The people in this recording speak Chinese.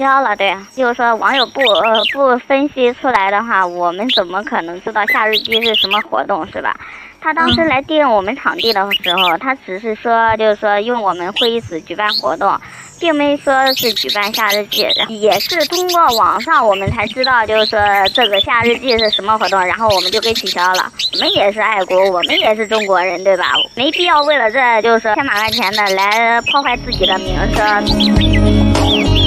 消了。对，就是说网友不分析出来的话，我们怎么可能知道夏日祭是什么活动，是吧？他当时来定我们场地的时候，他只是说就是说用我们会议室举办活动，并没说是举办夏日祭，也是通过网上我们才知道，就是说这个夏日祭是什么活动，然后我们就给取消了。我们也是爱国，我们也是中国人，对吧？没必要为了这就是说千把块钱的来破坏自己的名声。